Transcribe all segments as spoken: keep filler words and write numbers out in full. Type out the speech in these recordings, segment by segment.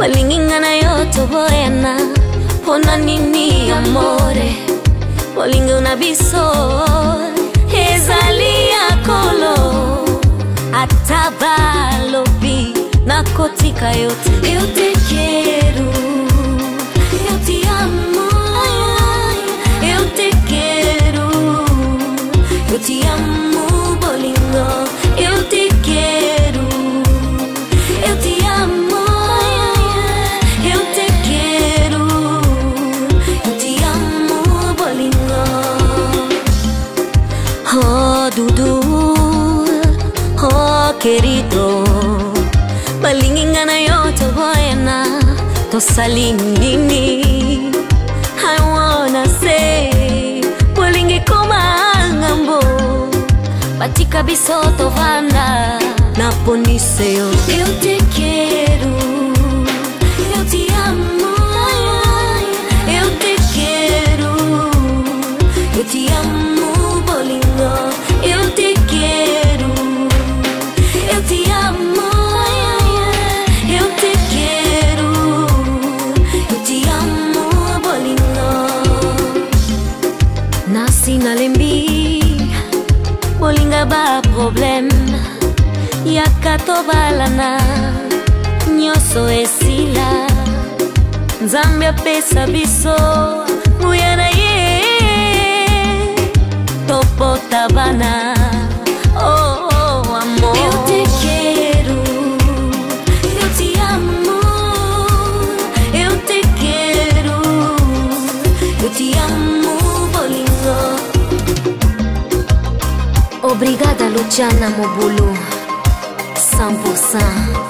balingingana yoto boena pona nini amore bolinga unabiso ezali akolo atabalobi nakotika yote yote keru yote amo yote keru yote amo bolingo yote keru yote amo yote keru yote amo bolingo oh dudu oh querido balingingana yoto boena to salinini I wanna say bolingi koma ngambo batika bisoto vanda na poniseo eu te quero eu te amo eu te quero eu te amo bolingo eu te quero eu te amo nalembi bolinga ba problem yakatobalana nyoso esila nzambe apesa biso nguyana ye topota bana oh, oh amor eu te quero eu te amo eu te quero eu te amo bolingo. Obrigada Luciana Mobulu cem por cento.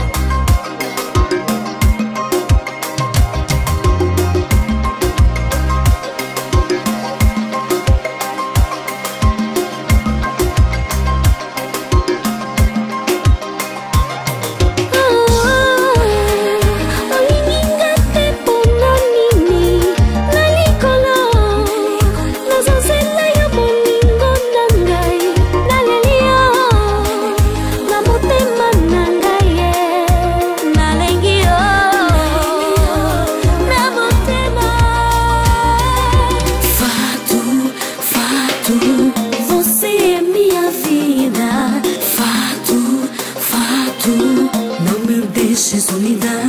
Você é minha vida, fato, fato, não me deixe solidão.